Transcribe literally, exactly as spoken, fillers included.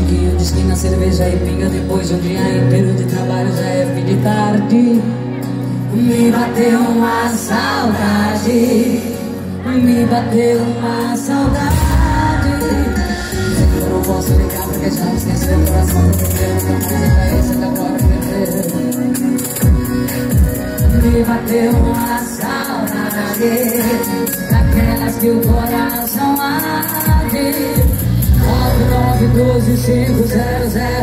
chiquinho de esquina, cerveja e pinga. Depois de um dia inteiro de trabalho já é fim de tarde. Me bateu uma saudade, me bateu uma saudade. Eu não posso ligar porque já me esqueceu. O coração do primeiro, nunca mais é esse até agora perder. Me bateu uma saudade, daquelas que o coração arde. nove nove doze cinco zero zero